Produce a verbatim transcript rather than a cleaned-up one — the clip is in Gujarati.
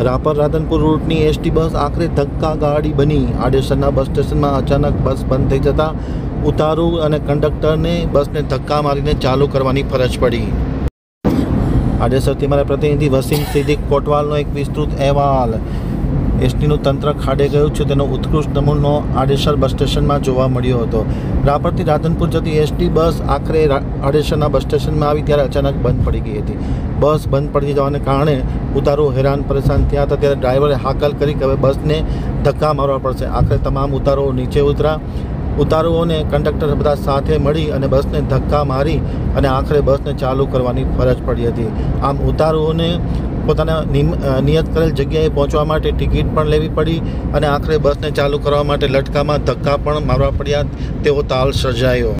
રાપર રાધનપુર રૂટની એસટી બસ આખરે ધક્કા ગાડી બની। આડેસરના બસ સ્ટેશનમાં અચાનક બસ બંધ થઈ જતાં ઉતારુ અને કંડક્ટરને બસને ધક્કા મારીને ચાલુ કરવાની ફરજ પડી। આડેસરથી મારા પ્રતિનિધિ વસીમ સિદ્દીક કોટવાલનો એક વિસ્તૃત અહેવાલ। એસટીનું તંત્ર ખાડે ગયું છે તેનો ઉત્કૃષ્ટ નમૂનો આડેસર બસ સ્ટેશનમાં જોવા મળ્યો હતો। રાપરથી રાધનપુર જતી એસટી બસ આખરે આડેસરના બસ સ્ટેશનમાં આવી ત્યારે અચાનક બંધ પડી ગઈ હતી। બસ બંધ પડી જવાને કારણે ઉતારુ હેરાન પરેશાન થયા હતા। ત્યારે ડ્રાઈવરે હાકલ કરી કે હવે બસને ધક્કા મારવા પડશે। આખરે તમામ ઉતારુઓ નીચે ઉતર્યા। ઉતારુઓને કંડક્ટર બધા સાથે મળી અને બસને ધક્કા મારી અને આખરે બસને ચાલુ કરવાની ફરજ પડી હતી। આમ ઉતારુઓને પોતાના નિયત કરેલ જગ્યાએ પહોંચવા માટે ટિકિટ પણ લેવી પડી અને આખરે બસને ચાલુ કરવા માટે લટકામાં ધક્કા પણ મારવા પડ્યા। તેવો તાલ સર્જાયો।